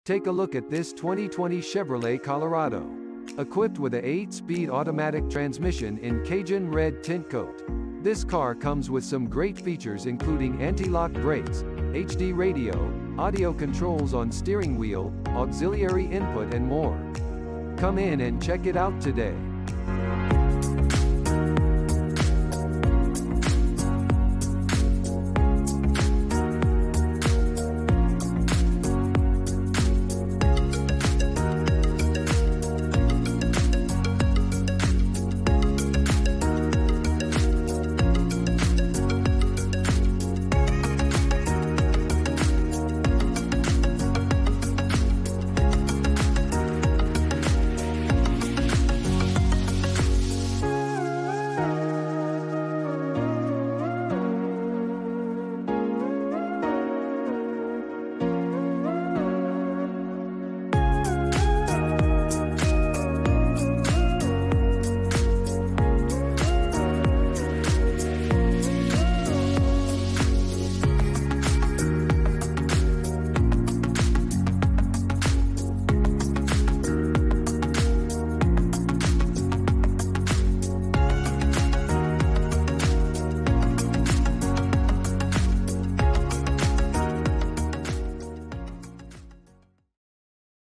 Take a look at this 2020 Chevrolet Colorado. Equipped with a 8-speed automatic transmission in Cajun red tint coat. This car comes with some great features including anti-lock brakes, HD radio, audio controls on steering wheel, auxiliary input and more. Come in and check it out today.